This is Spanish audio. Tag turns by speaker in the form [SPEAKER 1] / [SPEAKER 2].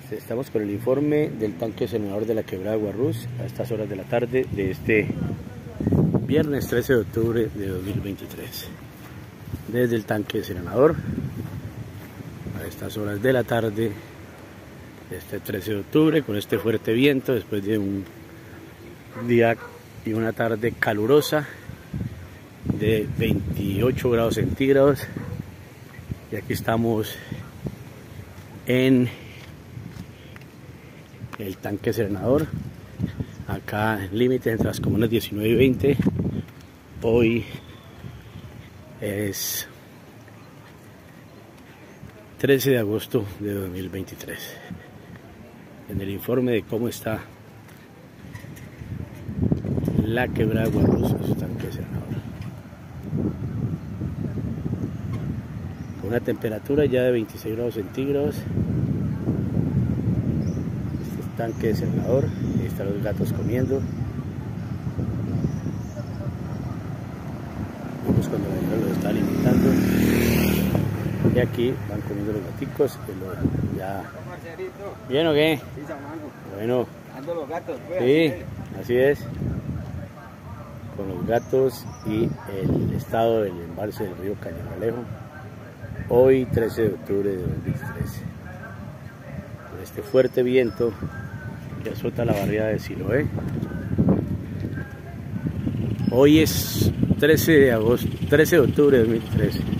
[SPEAKER 1] Estamos con el informe del tanque desalinador de la quebrada Guarrús a estas horas de la tarde de este viernes 13 de octubre de 2023. Desde el tanque desalinador a estas horas de la tarde de este 13 de octubre, con este fuerte viento, después de un día y una tarde calurosa de 28 grados centígrados. Y aquí estamos en el tanque desalinador, acá en límite entre las comunas 19 y 20. Hoy es 13 de agosto de 2023. En el informe de cómo está la quebrada Guarrús en su tanque desalinador, con una temperatura ya de 26 grados centígrados. Este es tanque desalinador, ahí están los gatos comiendo. Vemos cuando la señora los está alimentando, y aquí van comiendo los gaticos. Ya. ¿Bien o qué?
[SPEAKER 2] Sí, Samango.
[SPEAKER 1] Bueno.
[SPEAKER 2] Ando los gatos, pues.
[SPEAKER 1] Sí, así es. Con los gatos y el estado del embalse del río Cañamélejo. Hoy 13 de octubre de 2023. Con este fuerte viento que azota la barriada de Siloé. Hoy es 13 de octubre de 2023.